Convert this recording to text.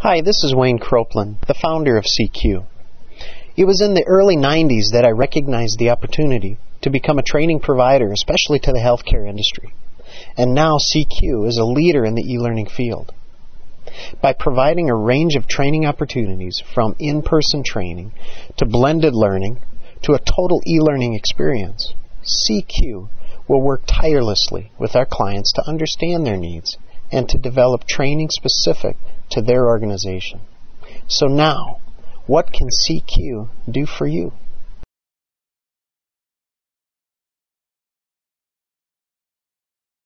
Hi, this is Wayne Croplin, the founder of CQ. It was in the early 90s that I recognized the opportunity to become a training provider, especially to the healthcare industry. And now CQ is a leader in the e-learning field. By providing a range of training opportunities from in-person training to blended learning to a total e-learning experience, CQ will work tirelessly with our clients to understand their needs and to develop training specific to their organization. So now, what can CQ do for you?